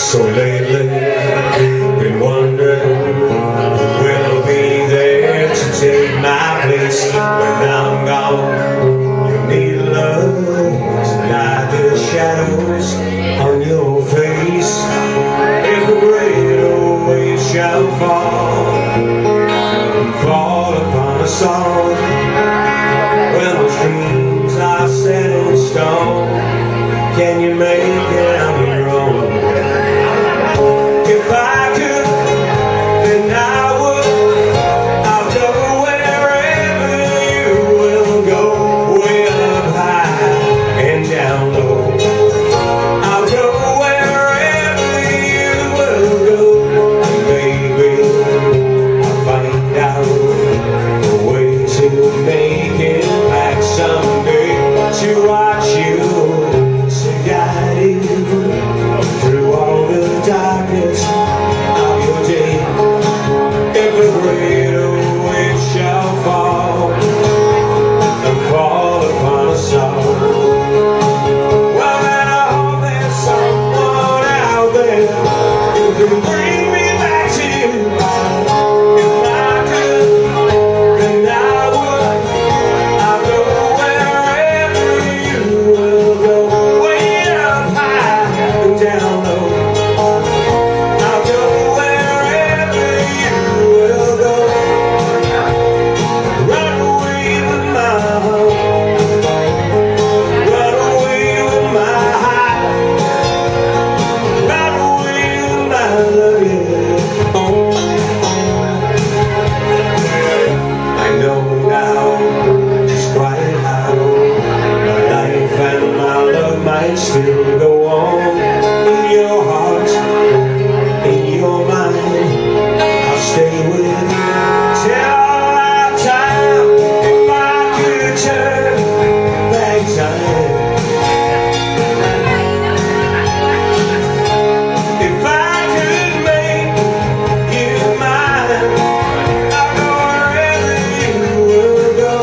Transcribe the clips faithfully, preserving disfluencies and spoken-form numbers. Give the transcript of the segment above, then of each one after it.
So lately, been wondering, will I be there to take my place when I'm gone? You need love to light the shadows on your face. If a great wave shall fall, fall upon us all, when those dreams are set in stone, can you make it on your own? If I could, then I would. I'll go wherever you will go, way up high and down low. I'll go wherever you will go, and maybe I'll find out a way to make it back someday, to watch you guiding through all the darkness of your day. If a great wave shall fall and fall upon us all, well then I hope there's someone out there who can bring me back to you. If I could, then I would. I'll go wherever you will go, down low. I'll go wherever you will go. Run away with my heart, run away with my heart, run away with my love, yeah. I know now just quite how my life and my love might still go on. In your heart, in your mind, I'll stay with you till our time. If I could turn back time, if I could make you mine, I'll go wherever you will go.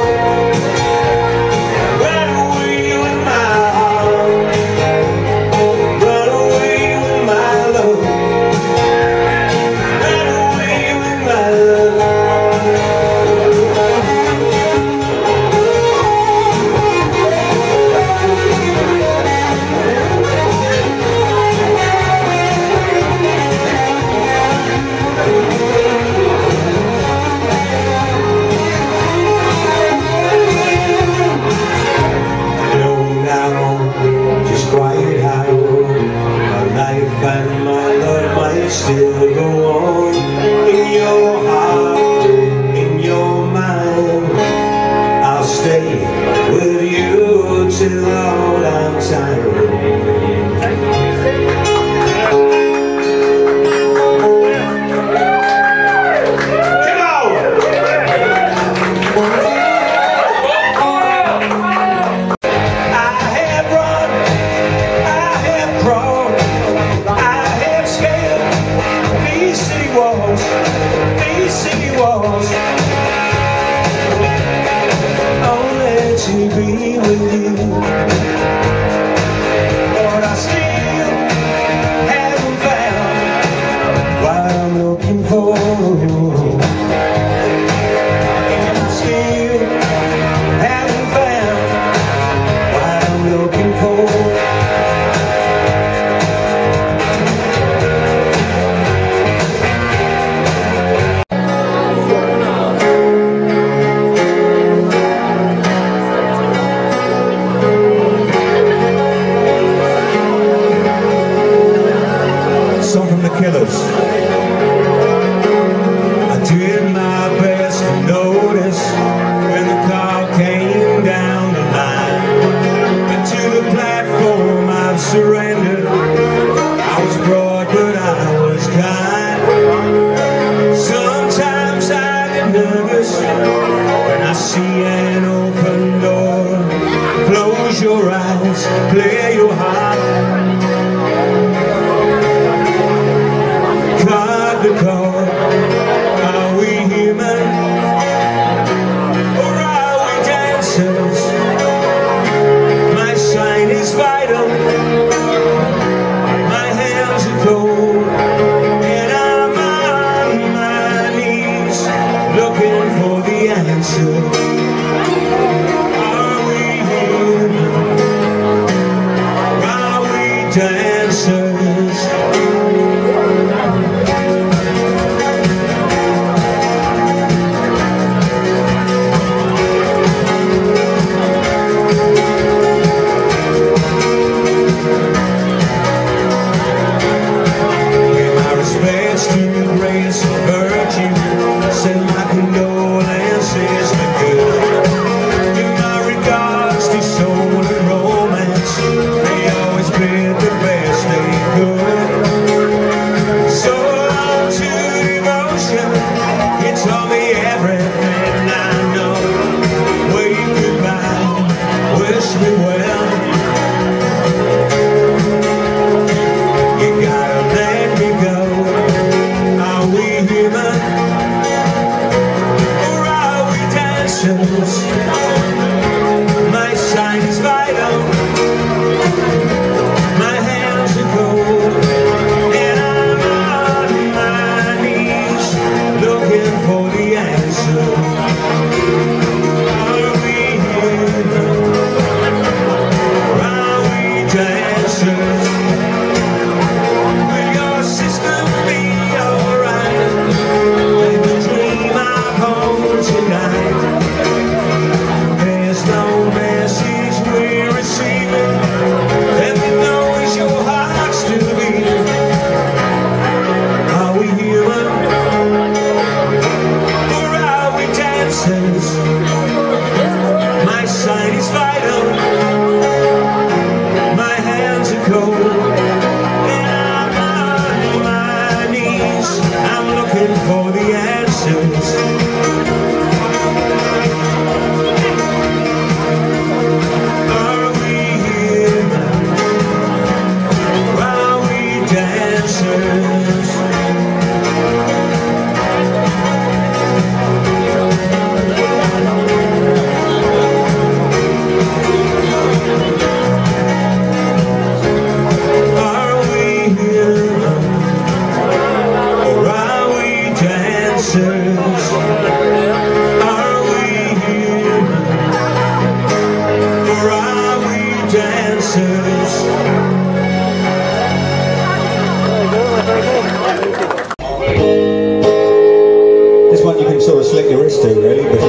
Run away with my heart, run away with my love, run away with my love. I know now just quite how my life and my love might still go on. In your heart, in your mind, I'll stay with you till all I'm tired. These city walls, only to be with you. But I still haven't found what I'm looking for. And I still haven't found what I'm looking for. Song from the Killers. I did my best to notice when the car came down the line, but to the platform I've surrendered. I was broad but I was kind. Sometimes I get nervous when I see an open door. Close your eyes, clear your heart. The call, are we human or are we dancers? My sign is vital, my hands are cold. the answer. Are we human? Are we dancers? My sight is vital, my hands are cold, and I'm on my knees looking for the answer. Are we human? Are we dancers? Will your system be alright? Let the dream I'm home tonight. My sight is vital, my hands are cold, and I'm on my knees. I'm looking for the answers. Are we human? Are we dancers? Are we human? Or are we dancers? This one you can sort of slick your wrist to, really. But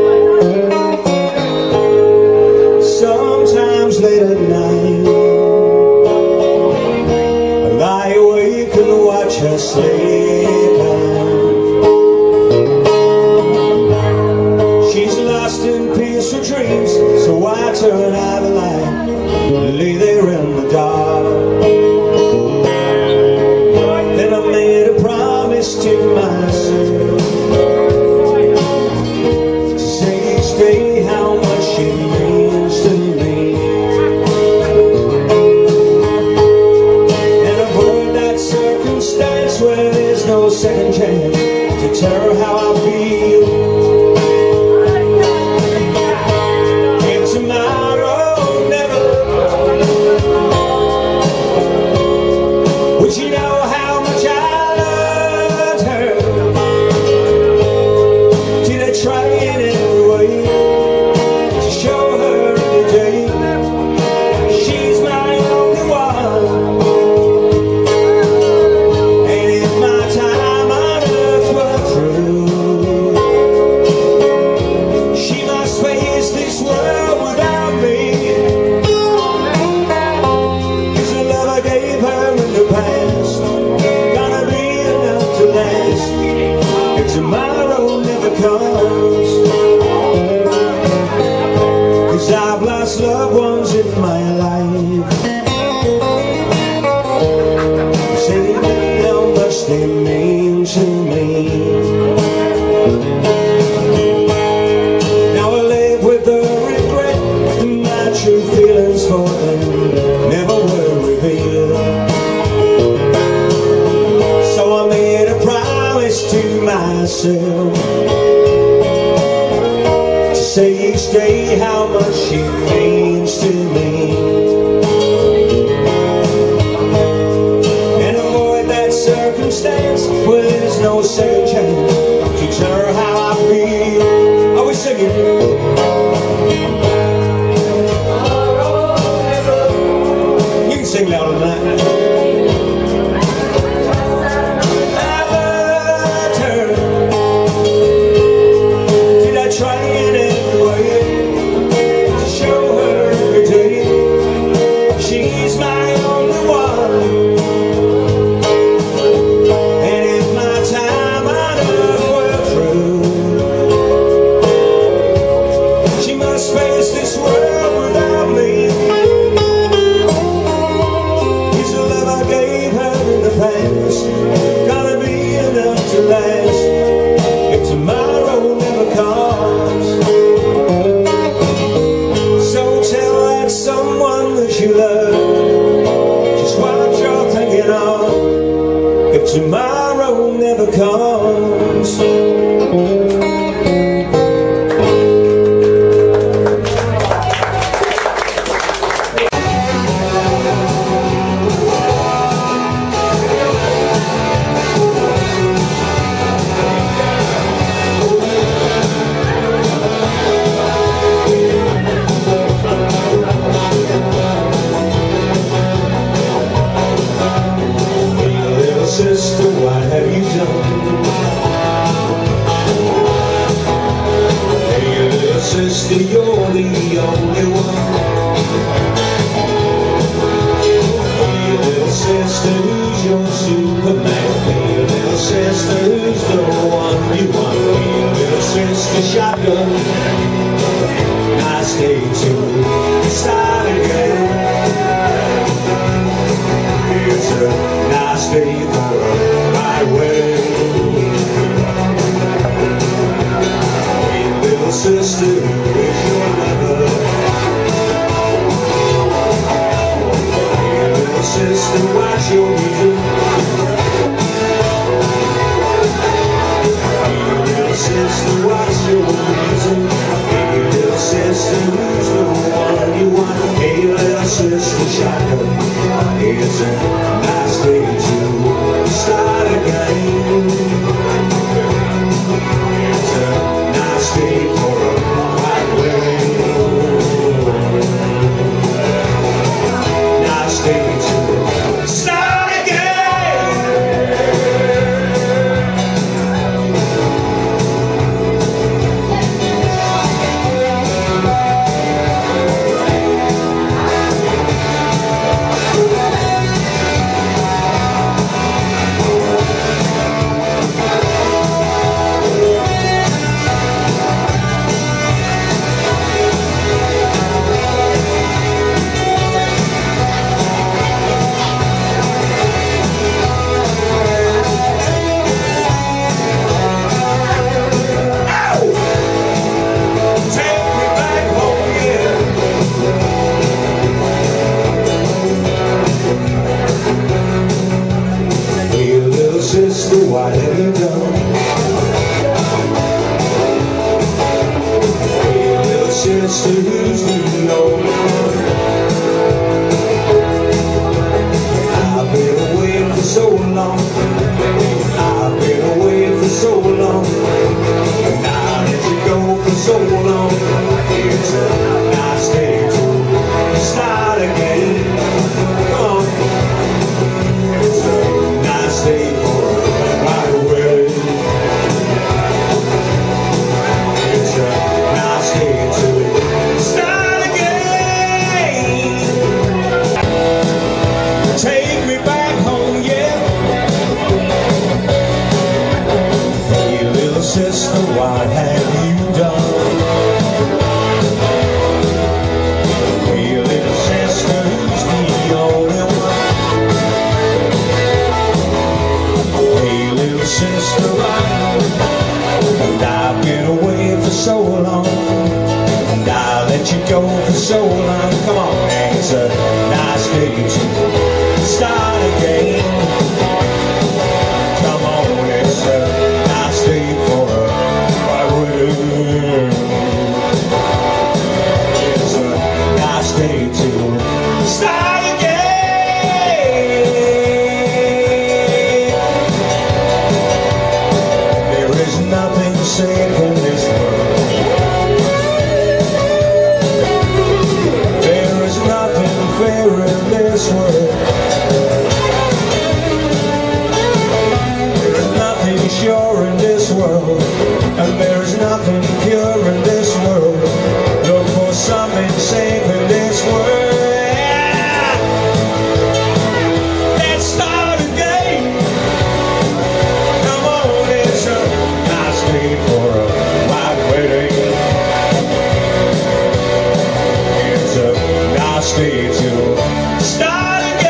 sometimes late at night, I lie awake and watch her sleep. Dreams, so I turn out the light and lay there in the dark. Then I made a promise to myself to say each day how much it means to me, and avoid that circumstance where there's no second chance to tell her how I feel. Would you know how much I loved her? Did I try in every way to show her every day she's my only one? And if my time on earth were through, she must face this world without me. Cause the love I gave her in the past gonna be enough to last if tomorrow never comes. Cause I've lost loved ones in my life. Say how much they mean to me. Now I live with the regret that my true feelings for them never were revealed. To myself to say each day how much she means to me, and avoid that circumstance where there's no second chance to tell her how I feel. I tomorrow never comes. Sister, what have you done? Hey, little sister, you're the only one. Hey, little sister, who's your Superman? Hey, little sister, who's the one you want? Hey, little sister, shotgun. Nice day to start again. It's a nice day for a ride wedding. Hey, little sister, who is your lover? Hey, little sister, what's your reason? Hey, little sister, what's your reason? Hey, little sister, who's the one you want? Hey, little sister, shotgun. It's a nice day to start again. It's a nice day for a white wedding. Nice day to start again. Sister, what have you done? Hey, little sister, who's the only one? I've been away for so long. I've been away for so long. And now that you go for so long, it's a nice day to start again. Come on. It's a nice day for sister, what have you done? Hey, little sister, who's the only one? Hey, little sister, and I've been away for so long, and I let you go for so long. Come on, it's a nice day to start again. Come on, it's a nice day for a white wedding. It's a nice day to start again. There is nothing safe in this world. There is nothing fair in this world. Sure in this world, and there is nothing pure in this world. Look for something safe in this world. Yeah. Let's start again. Come on, it's a nice day for a white wedding. It's a nice day to start again.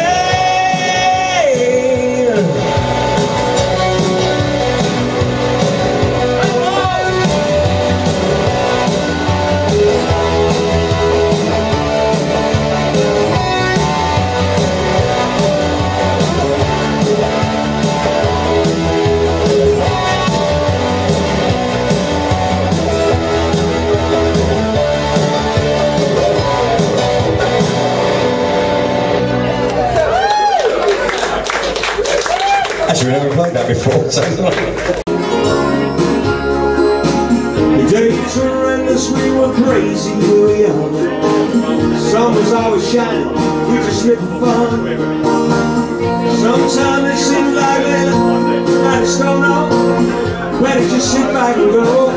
that before. So. The days were endless, we were crazy, we were young. Sun was always shining, we just lived for fun. Sometimes it seems like living, I just don't know. Better just sit back and go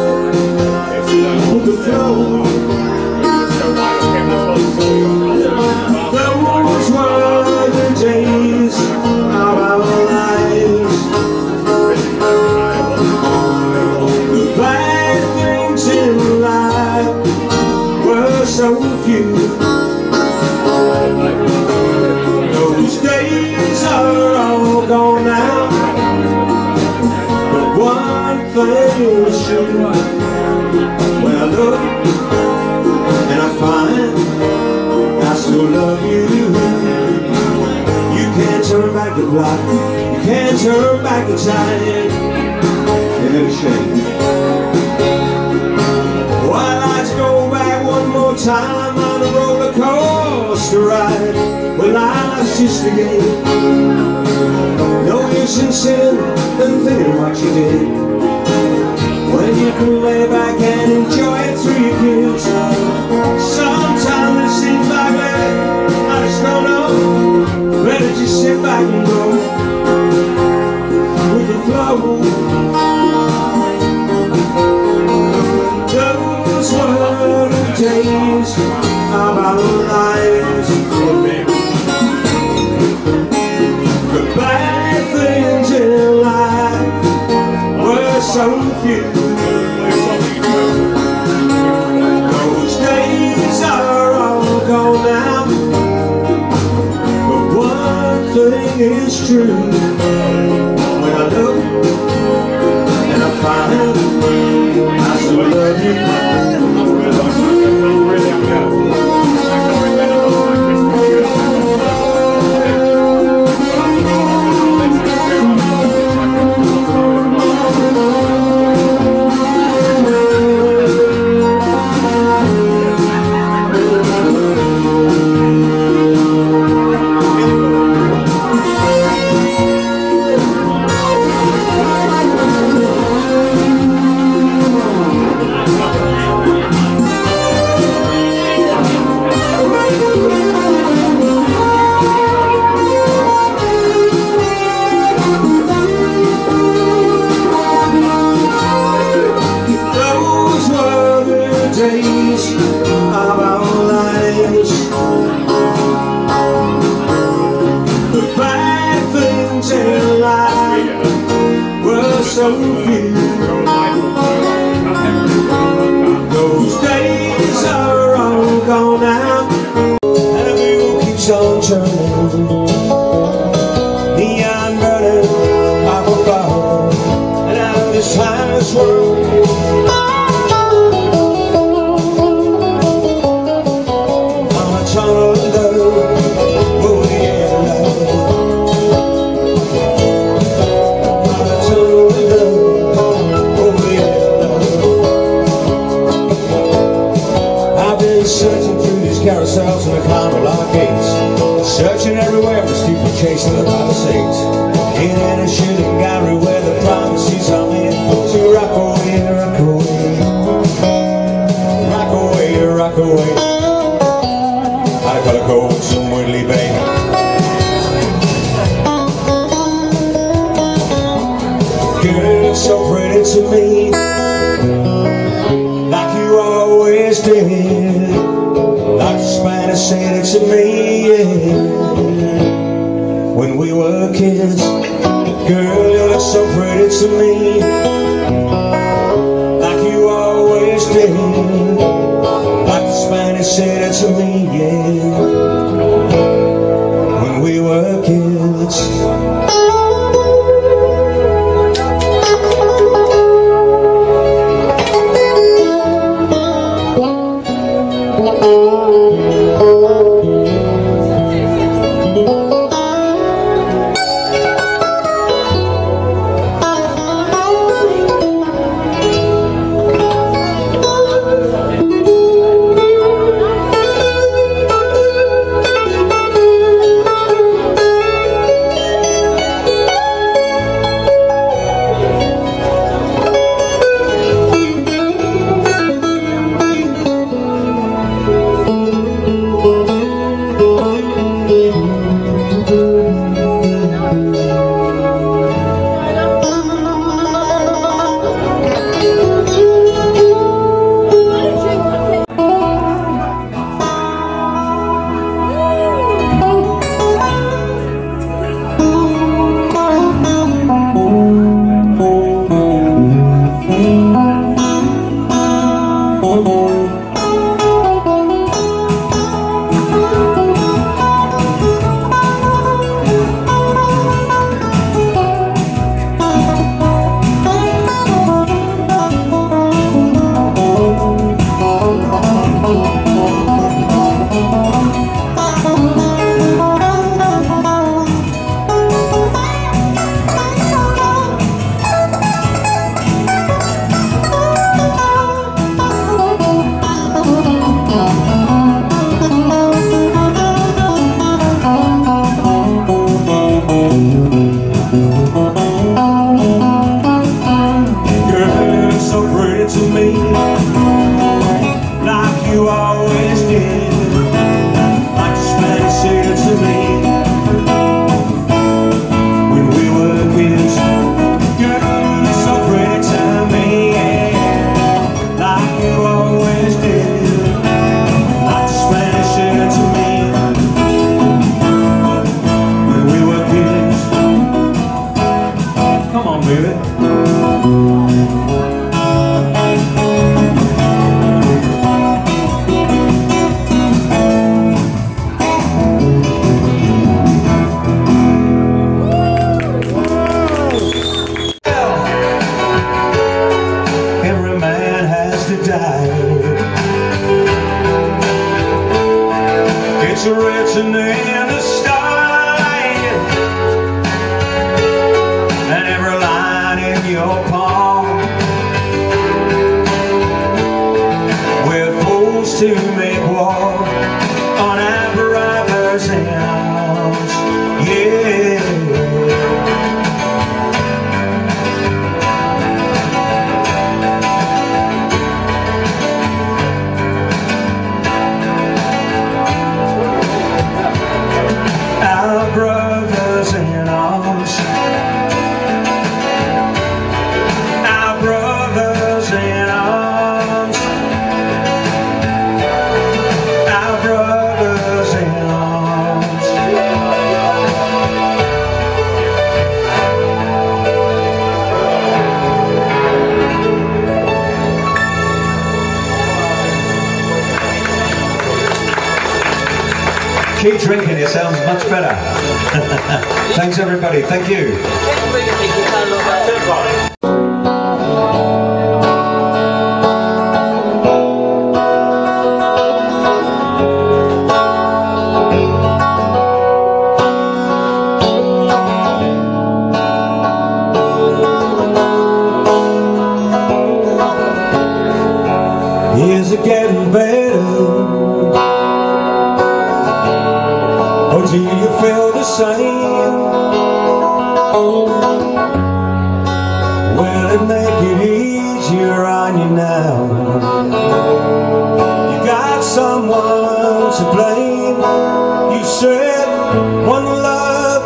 with the flow. Those were the days of our lives. The bad things in life were so few. Those days are all gone now, but one thing is true. When I look and I find I still love you, you can't turn back the clock, you can't turn back the time. Ain't that a shame? Oh, I'd like to go back one more time on a roller coaster ride when life's just a game. No use in sin and thinking what you did, when you can lay back and enjoy it through your kids. Sometimes it seems like that, I just don't know. Better just sit back and go with the flow. Those were the days of our lives. The bad things in life were so few. Those days are all gone now, but one thing is true. When I look and I find I still love you. Days of our lives. The bad things in life were so few. Those days are all gone now, and the wheel keeps on turning. Neon burning, pop a bottle, and out of this timeless world. Searching through these carousels and the carnival arcades, searching everywhere for stupid chasing the Palisades. In any shooting gallery where the promises are made to rock away, rock away, rock away, rock away. I gotta go somewhere, baby. Girl, so pretty to me, like you always did. Like the Spanish said it to me, yeah, when we were kids. Girl, you look so pretty to me, like you always did. Like the Spanish said it to me, yeah, when we were kids. It's written in the starlight, and every line in your palm. We're forced to make war on our brothers and arms. Yeah. Brothers in arms, our brothers in arms, our brothers in arms. Keep drinking, it sounds much better. Thanks everybody, thank you. Is it getting better? Or do you feel the same? Will it make it easier on you now? You got someone to blame. You said one love,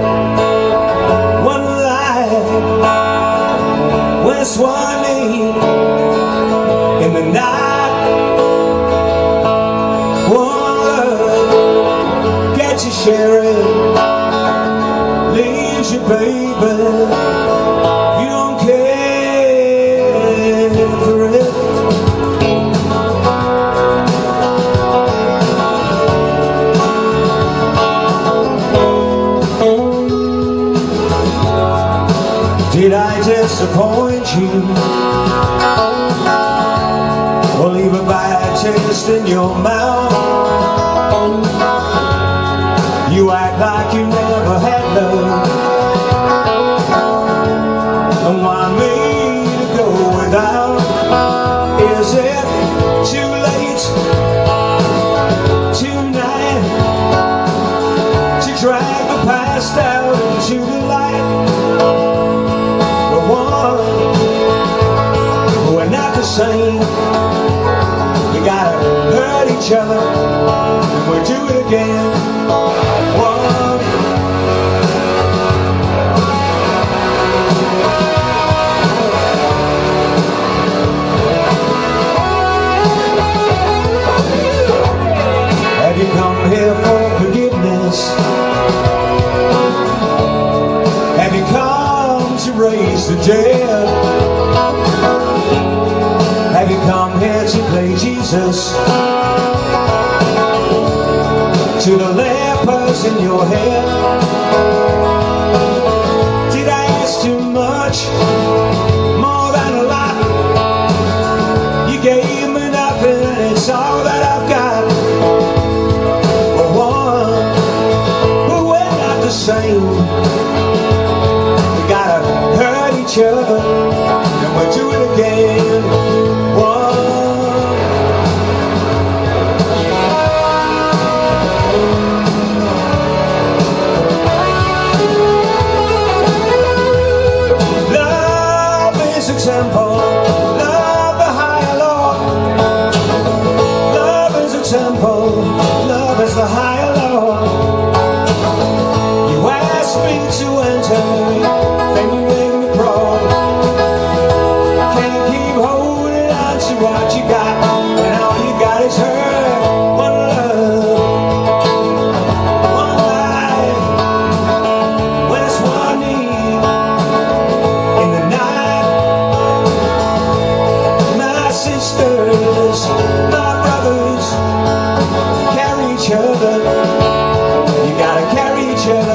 one life, West Swanee in the night. You share it, leaves you, baby. You don't care for it. Did I disappoint you, or leave a bad taste in your mouth? You act like you never had love, and want me to go without. Is it too late tonight to drag the past out into the light? We're one, we're not the same. We gotta hurt each other, and we'll do it again. Have you come here for forgiveness? Have you come to raise the dead? Have you come heads and play Jesus. To the lepers in your head, did I ask too much? More than a lot. You gave me nothing, and it's all that I've got. But one, but we're not the same. We gotta hurt each other, and we'll do it again. One. Temple, love the higher Lord. Love is a temple, love is the higher Lord. You ask me to enter, then you make me crawl. Can't keep holding on to what you got, and all you got is hurt. One love, one life, when it's one need. In the night, sisters, my brothers, carry each other. You gotta carry each other.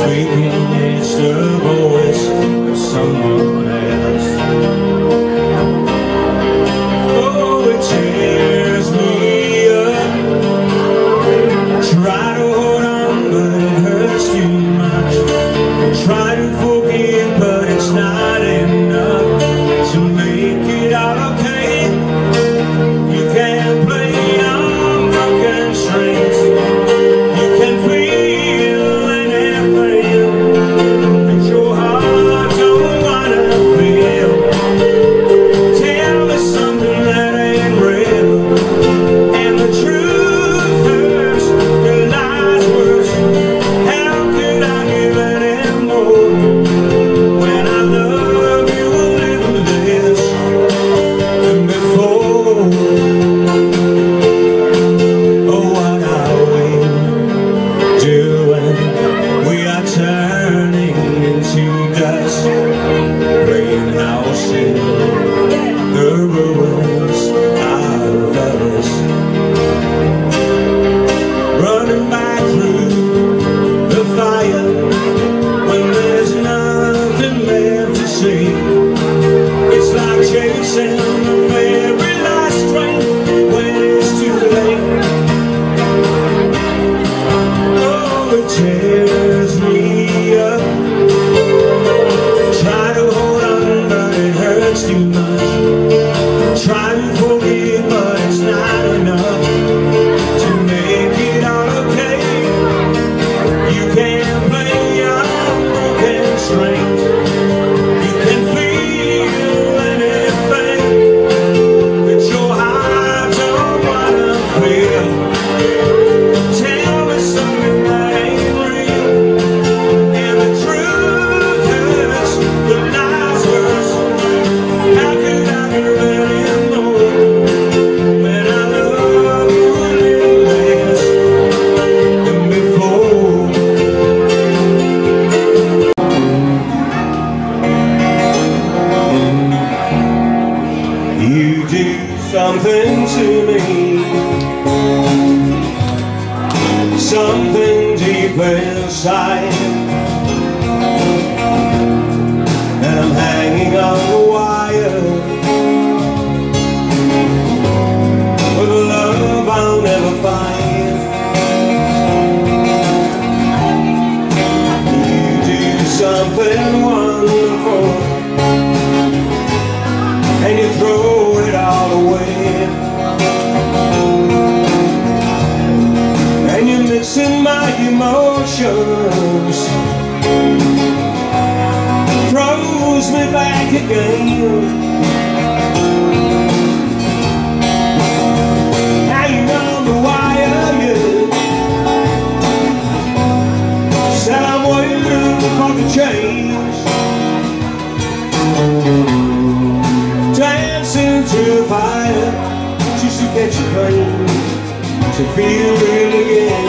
speaking is the voice of someone else. Oh, it tears me up. Try to hold on, but it hurts too much. Try to forgive, but it's not enough to make it all okay. You can't play on broken strings. You can feel anything that your heart don't wanna feel. Tell me something that ain't real, and the truth hurts, the lies worse. How could I give any more when I love you a little less than before? Oh, what are we doing? We are turning into dust, playing house in the ruins of us, running back through the fire when there's nothing left to see. It's like chasing the very last train when it's too late. Oh, it tears me up. Try to hold on, but it hurts too much. Try to forgive, but it's not enough to make it all okay. You can't play on broken strings. You can feel anything that your heart don't wanna feel. Tell me something that ain't real, and the truth hurts, the lies worse. How could I give any more when I love you a little less than before? You do something to me, something deep inside, and I'm hanging on the wire with a love I'll never find. You do something wonderful, and you throw it all away, and you're mixing my emotions, throws me back again. Hanging on the wire, yeah. Said I'm waiting for the change, dancing through the fire just to get you clean, to feel real again.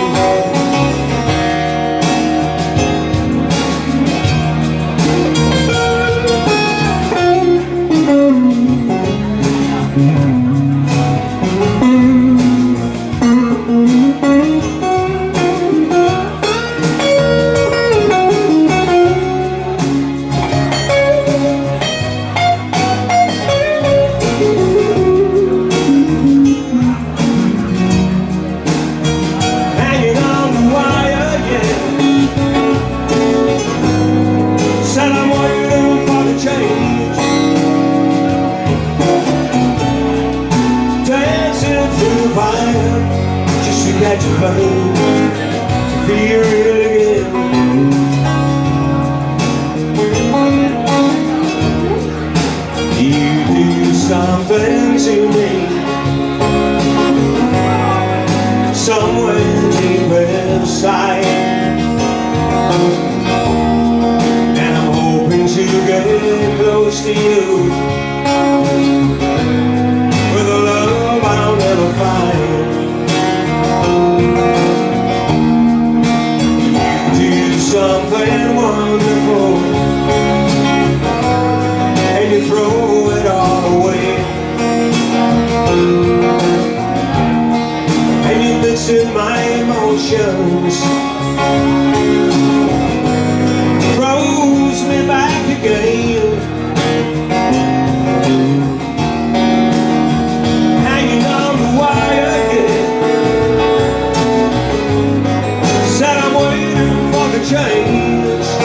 Hanging on the wire, yeah. Said I'm waiting for the change, dancing through the fire just to get you clean, to feel real again. You do something to me, somewhere deep inside, and I'm hoping to get close to you with a love I'll never find. You do something wonderful, and you throw it all away, and you mix in my emotions, change,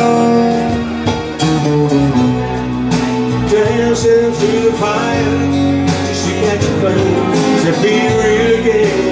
dancing through the fire just to catch a flame, to be real again.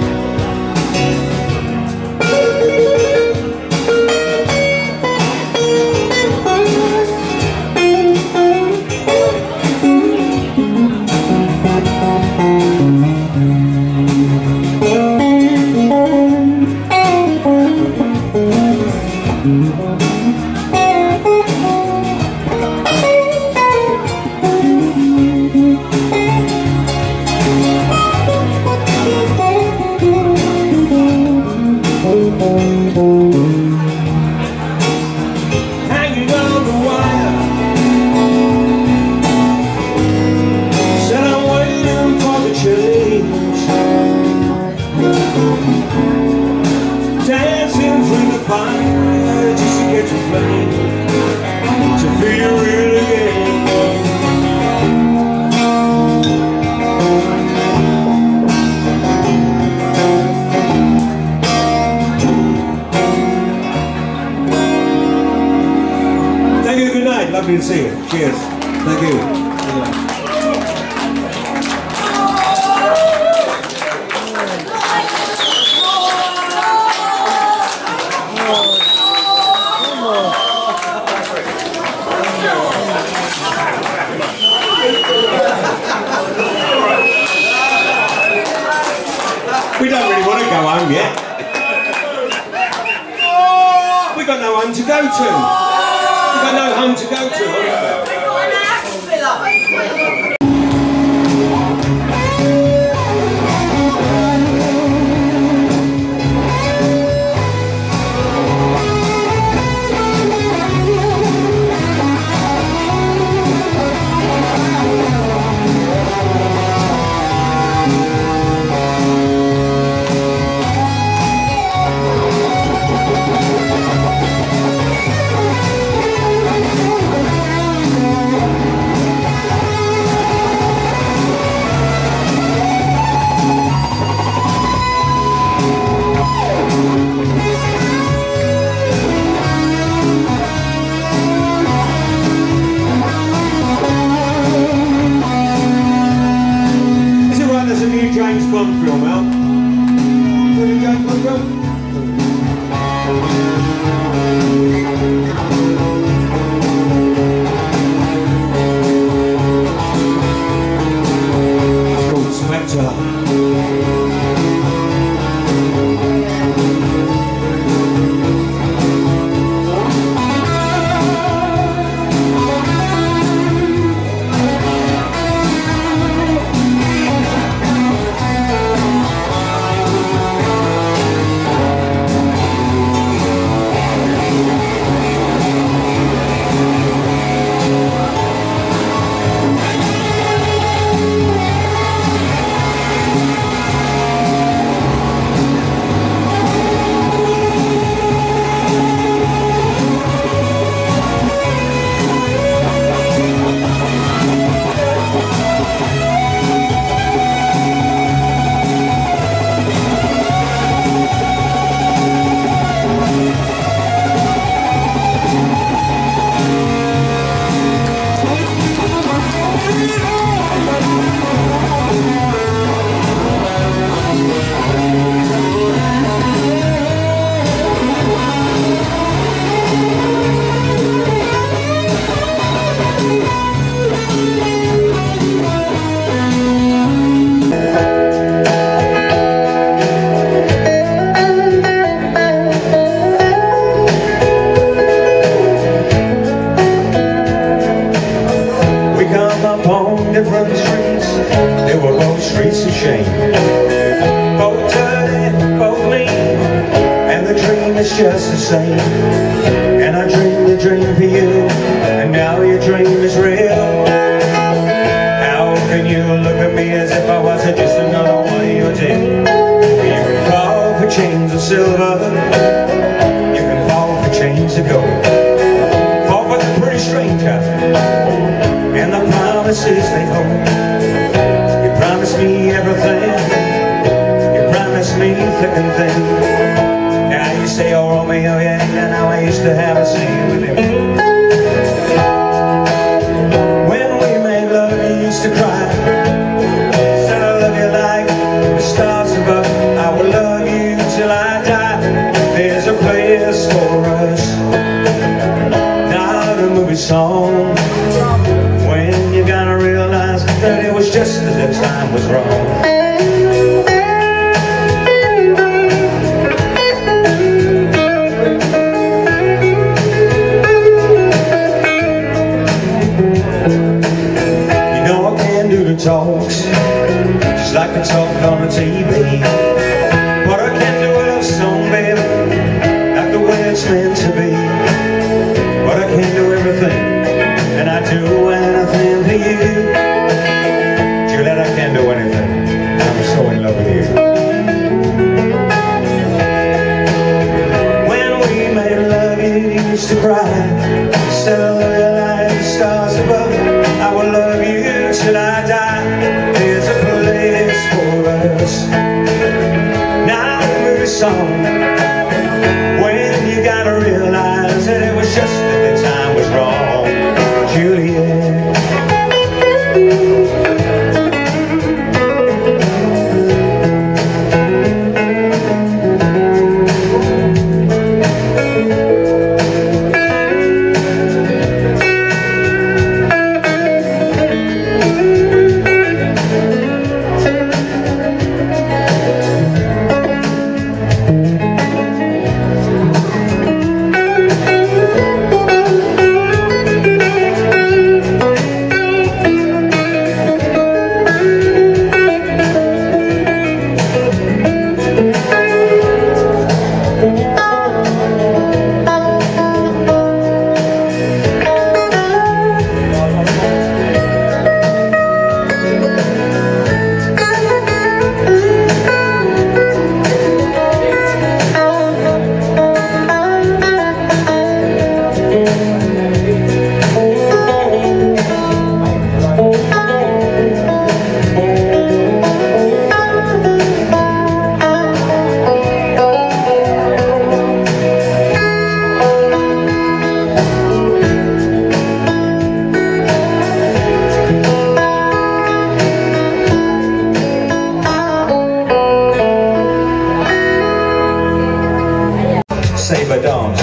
Hanging on the wire, said I'm waiting for the change, dancing through the fire just to catch a flame, to feel real again. Lovely to see you. Cheers. Thank you. We don't really want to go home yet. We've got no home to go to. We've got no home to go to. James Bond film out. What did James Bond film? It's called Spectre. Different streets, they were both streets of shame. Both dirty, both mean, and the dream is just the same. And I dreamed a dream for you, and now your dream is real. How can you look at me as if I wasn't just another one of your team? You can fall for chains of silver, you can fall for chains of gold. Fall for the pretty stranger, and the promises they hold. You promised me everything, you promised me thick and thin. Now you say, oh Romeo, yeah, yeah, now time I used to have a scene with him. When we made love, he used to cry. Said I love you like the stars above. I will love you till I die. There's a place for us. Not a movie song. When you gotta realize that it was just that the time was wrong. Talks just like I talk on the T V. But I can't do a love song, baby, not the way it's meant to be. But I can do everything, and I do anything for you. Juliet, I can't do anything. I'm so in love with you. When we made love, you used to cry. Said I love you like the stars above. I will love you till I die. There's a place for us. Now a movie song. When you gotta realize that it was just that the time was wrong. Juliet. Say but don't.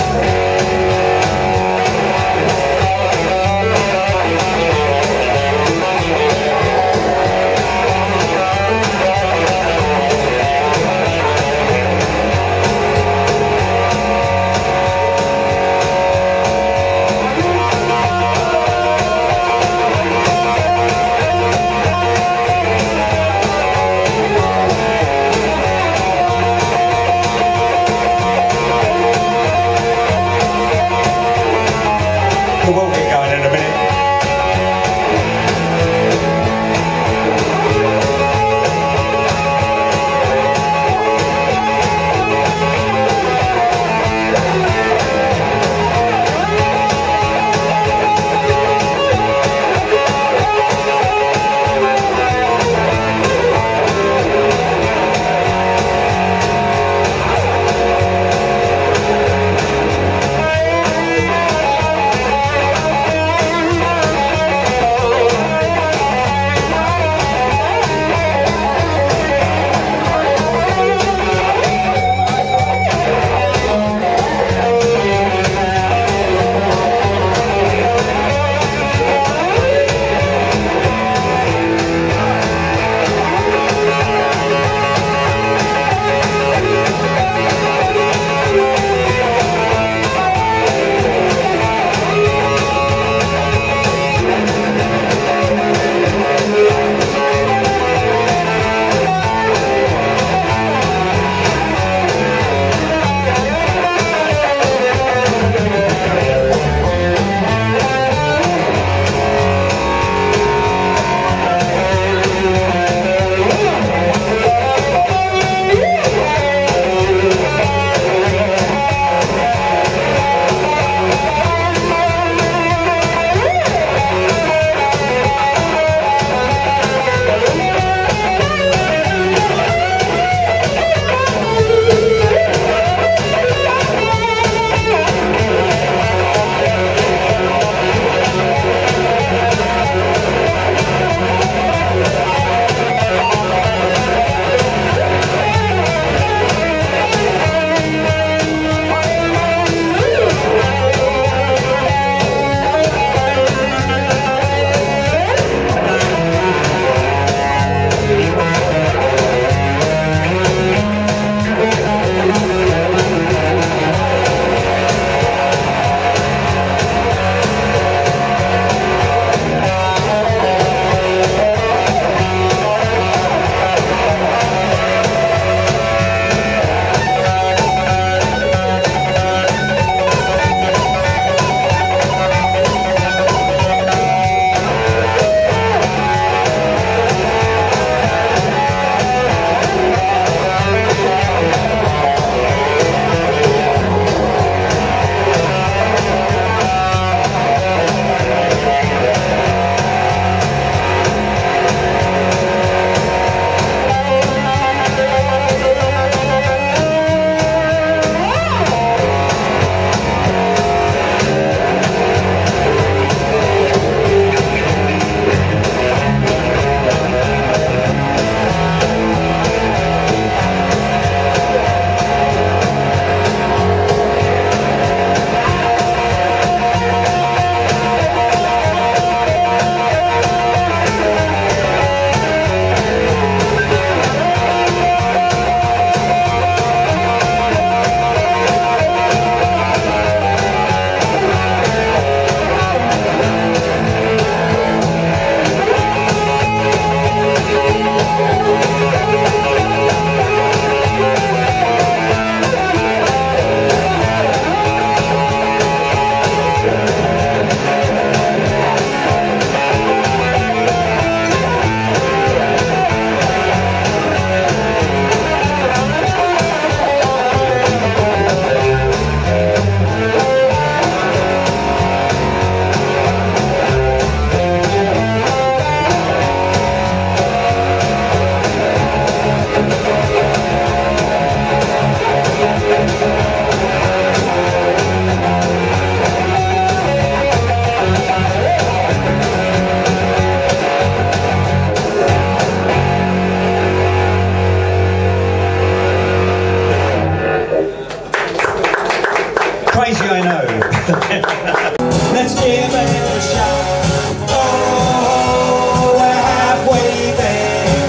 I know. Let's give it a shot. Oh, we're halfway there.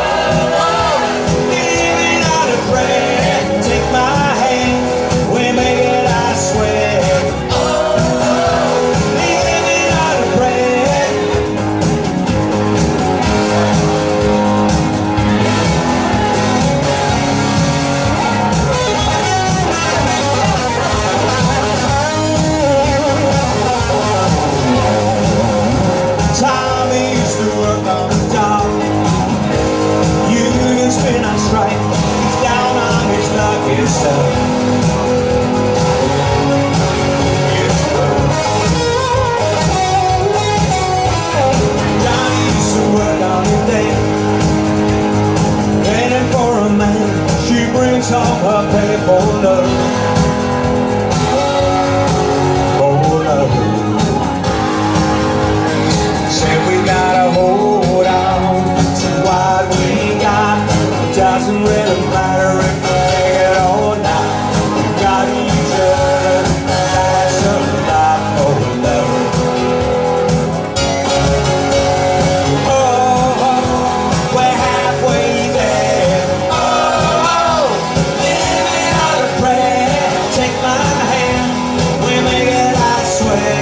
Living out of prayer. Take my hand, we make it, I swear. Living out of prayer. Tommy used to work on the dock. Union's been on strike. He's down on his luck himself. Johnny used to work on the day, waiting for a man. She brings home her pay for love. For love. Said we gotta hold on to what we got. It doesn't really matter if we make it or not. We got each other, that's a lot for love. Oh, we're halfway there. Oh, living out of prayer. Take my hand, we make it, I swear.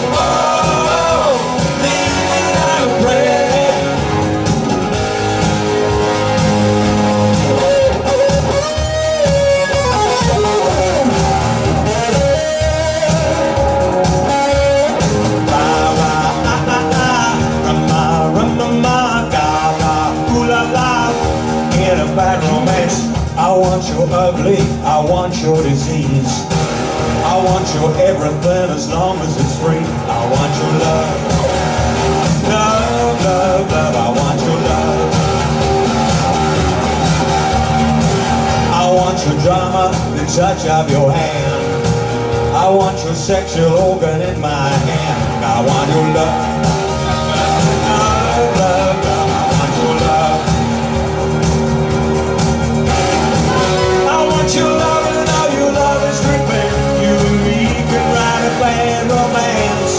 Bad romance. I want your ugly, I want your disease. I want your everything as long as it's free. I want your love. Love, love, love, I want your love. I want your drama, the touch of your hand. I want your sexual organ in my hand. I want your love. Love, love, love, I want your love. Your love and all your love is dripping. You and me can write a bad romance.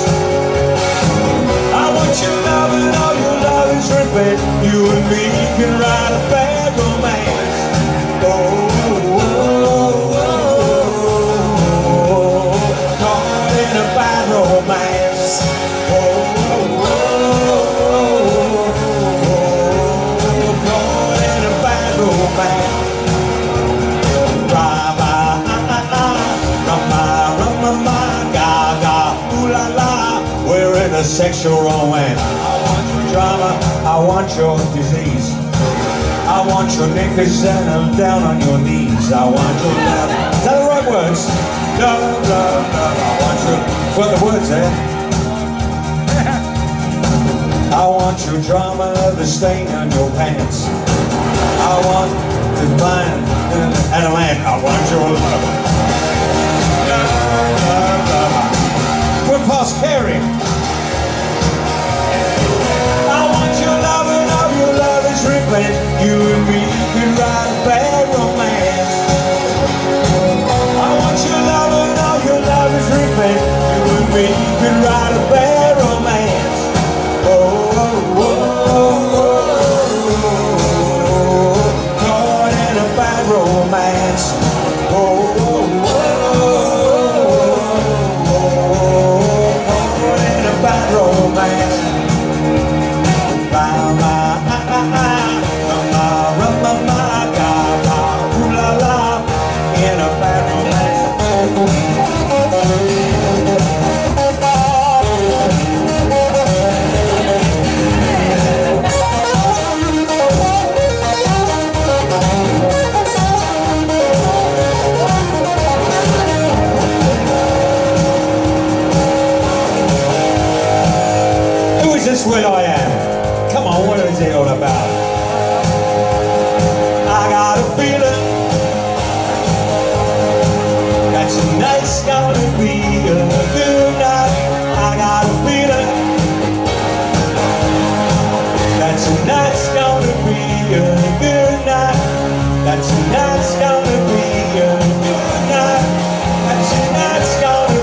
I want your love and all your love is dripping. You and me can write a bad romance. Oh, oh, oh, oh, oh, caught in a bad romance. Oh, oh, oh, oh, oh, caught in a bad romance. We're in a sexual romance. I want your drama, I want your disease. I want your naked standing down on your knees. I want your love. Is that the right words? Love, love, love. I want your, what the words there? I want your drama, the stain on your pants. I want to find and a man. I want your love. Love, love, love. We're past caring. I want your love and all your love is rippling. You and me can write a bad romance. I want your love and all your love is rippling. You and me can write a bad romance. Oh, oh, oh, oh, oh, caught in a bad romance. Oh, oh, oh. Bad romance. La la la la la la la la la la in a bad romance. This Will I Am. Come on, what is it all about? I got a feeling that tonight's gonna be a good night. I got a feeling that tonight's gonna be a good night. That tonight's gonna be a good night. That tonight's gonna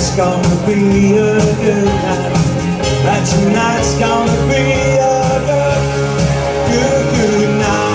tonight's gonna be a good night. That tonight's gonna be a good, good, good night.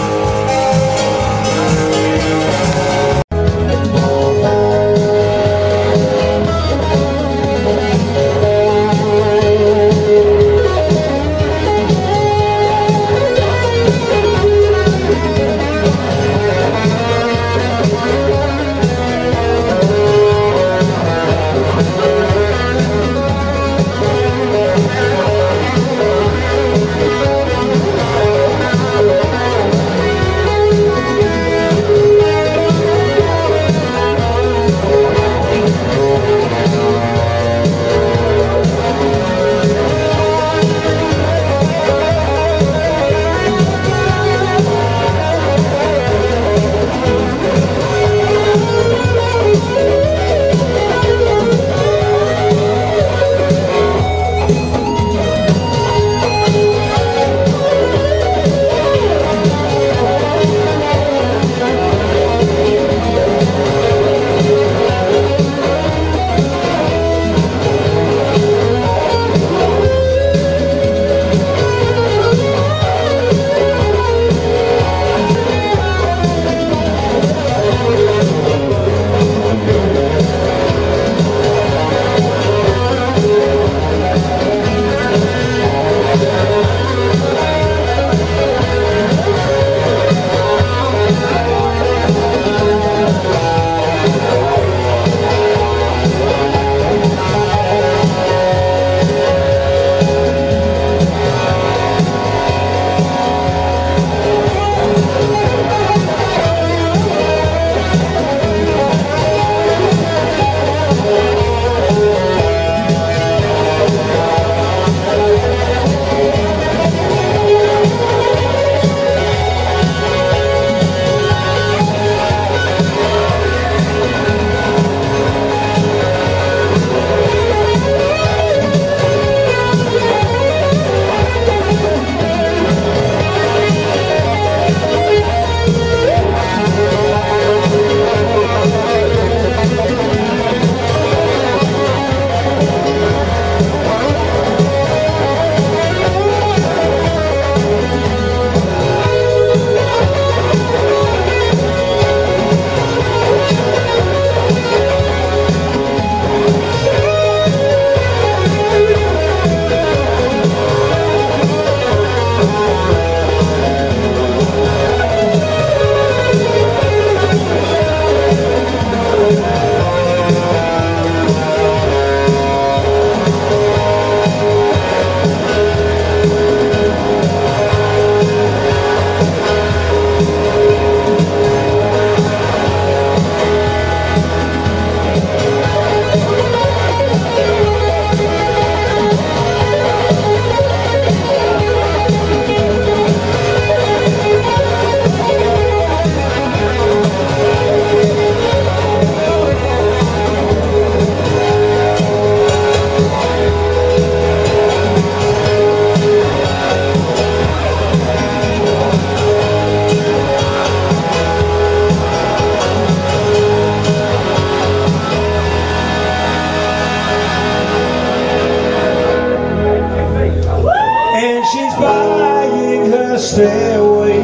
Stairway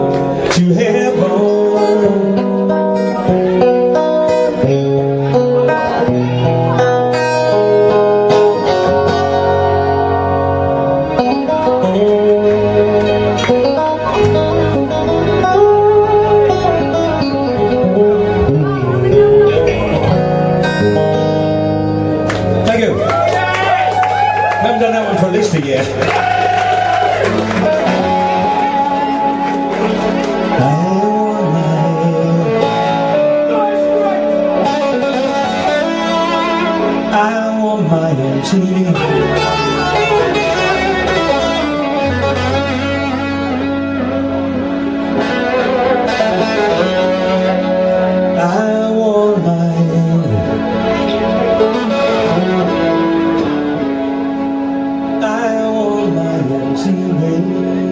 to heaven. Thank you. Haven't done that one for Lister yet. I want my M T V. I want my I want my M T V.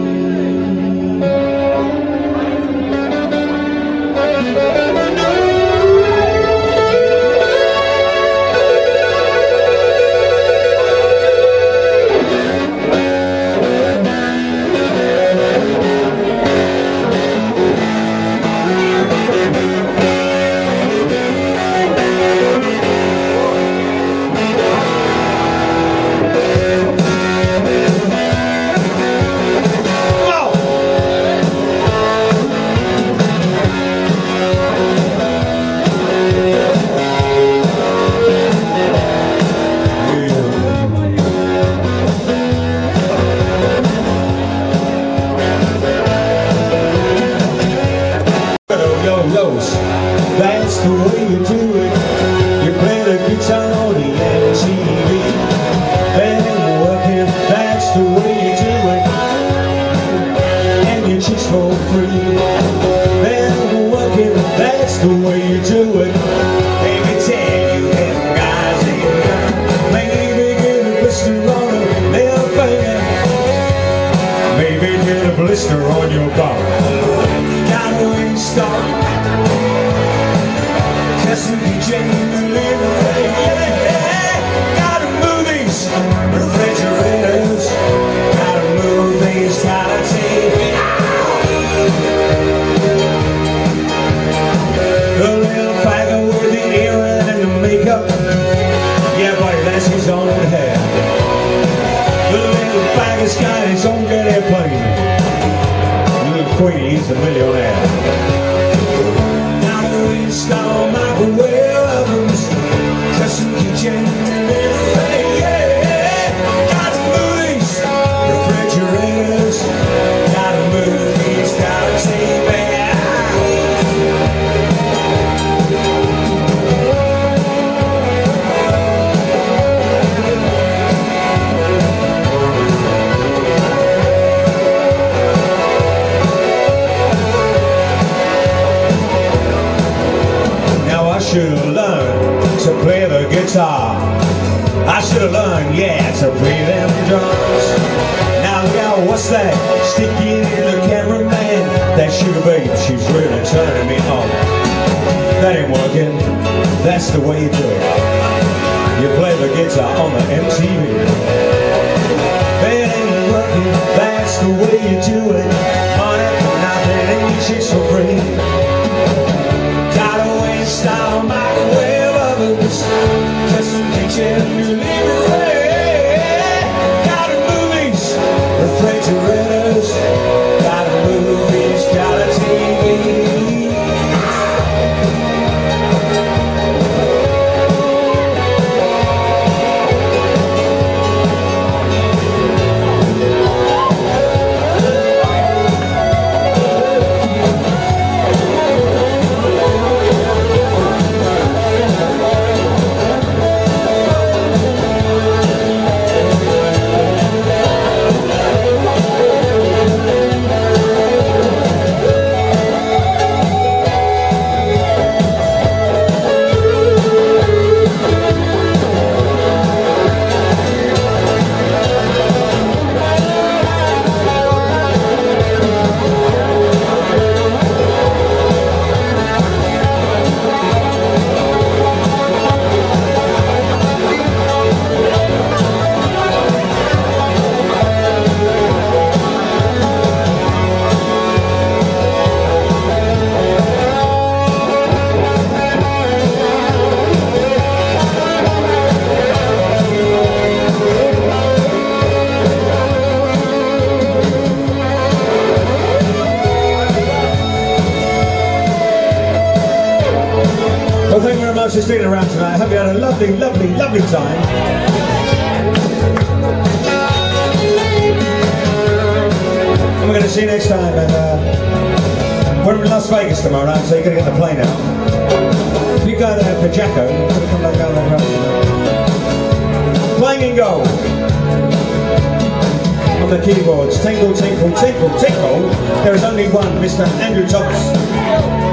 know those. That's the way you do it. You play the guitar on the M T V. And working, that's the way you do it. And you chicks for free. And working, that's the way you do it. Baby, tell you them guys ain't done. Maybe get a blister on a little finger. Maybe get a blister on your bum. Gotta restart. Testing the generator. Gotta move these refrigerators. Gotta move these, gotta take it out. The little faggot with the earring and the makeup. Yeah, buddy, that's his own hair. The little faggot's got his own jet airplane. Little Queenie, he's a millionaire. Now we install microwave ovens, custom kitchen, yeah. Got to move these refrigerators. Gotta move these, gotta take it out. I should have learned to play the guitar. I should have learned, yeah, to play them drums. Now, girl, what's that? Sticking in the cameraman. That sugar babe, she's really turning me on. That ain't working. That's the way you do it. You play the guitar on the M T V. That ain't working. That's the way you do it. Money for nothing and you chicks for free. Style microwave ovens, custom kitchen, new livery. Gotta move these refrigerators. Gotta move these, gotta T V. Well, thank you very much for sticking around tonight. I hope you had a lovely, lovely, lovely time. And we're going to see you next time. And uh, we're in Las Vegas tomorrow night, so you're going to get the plane out. If you go there for Jacko, you're going to come back down there. Playing in gold. On the keyboards, tinkle, tinkle, tinkle, tinkle. There is only one, Mister Andrew Thomas.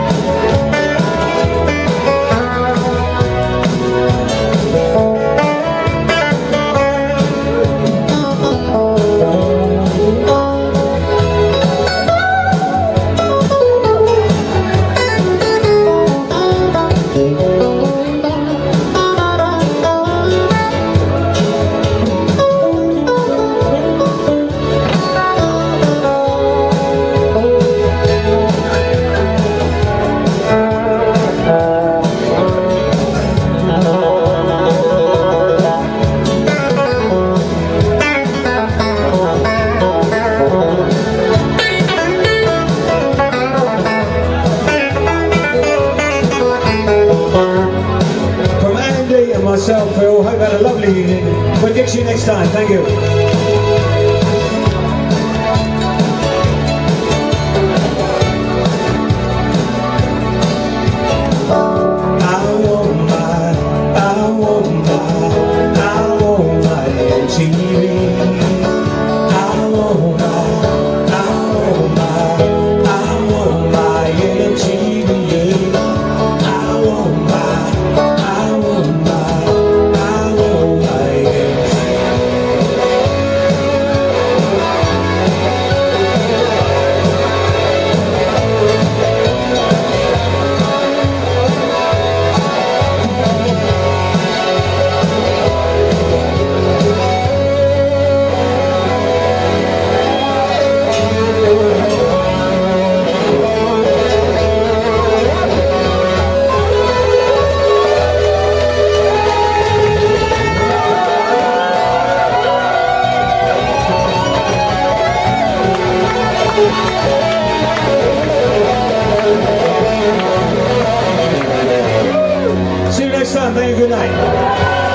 Myself, Phil, hope you had a lovely evening. We'll get you next time. Thank you. next time. Thank you. Good night.